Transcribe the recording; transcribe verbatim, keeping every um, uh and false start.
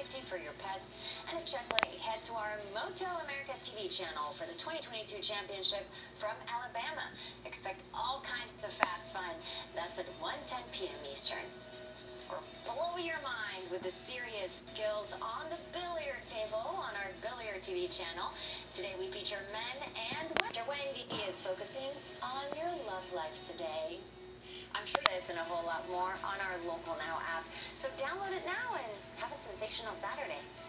safety for your pets, and a check late, head to our Moto America T V channel for the twenty twenty-two championship from Alabama. Expect all kinds of fast fun. That's at one ten p m Eastern. Or blow your mind with the serious skills on the billiard table on our Billiard T V channel. Today we feature men and women. Wendy is focusing on your love life today. I'm sure this and a whole lot more on our Local Now app. So download it now and have a sensational Saturday.